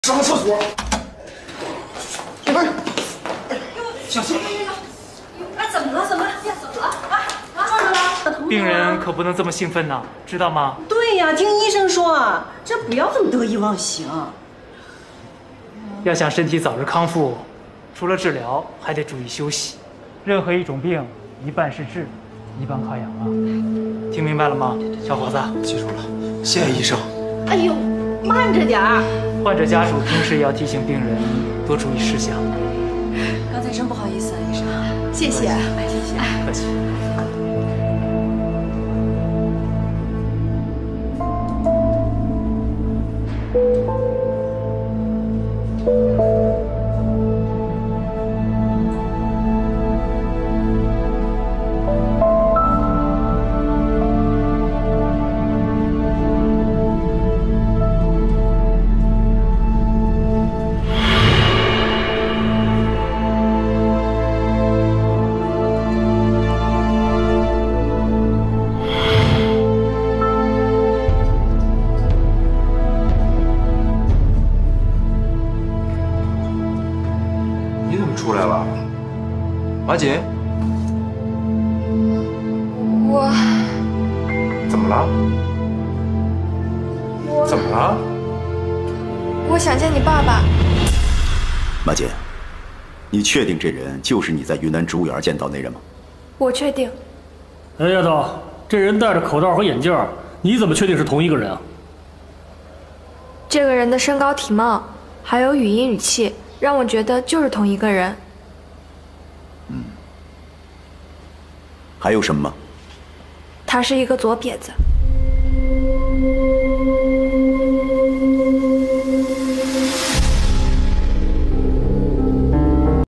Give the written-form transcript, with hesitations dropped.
上个厕所。哎，小心！ 哎，怎么了？怎么了？呀，怎么了？撞着了？ 病人可不能这么兴奋呐，知道吗？ 对呀，听医生说，这不要这么得意忘形。 要想身体早日康复，除了治疗，还得注意休息。任何一种病，一半是治，一半靠养啊。听明白了吗，小伙子？ 记住了，谢谢医生。 哎呦，慢着点儿。 患者家属平时也要提醒病人多注意事项。 刚才真不好意思啊，医生。 谢谢， 谢谢。 客气。 出来了，马锦， 我怎么了？怎么了？ 我想见你爸爸。 马姐，你确定这人就是你在云南植物园见到那人吗？ 我确定。 哎，丫头，这人戴着口罩和眼镜，你怎么确定是同一个人啊？ 这个人的身高、体貌，还有语音语气，让我觉得就是同一个人。 还有什么吗？ 他是一个左撇子。